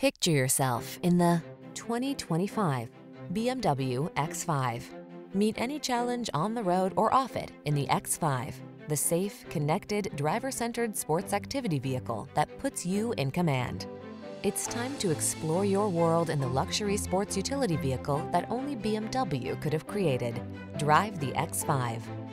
Picture yourself in the 2025 BMW X5. Meet any challenge on the road or off it in the X5, the safe, connected, driver-centered sports activity vehicle that puts you in command. It's time to explore your world in the luxury sports utility vehicle that only BMW could have created. Drive the X5.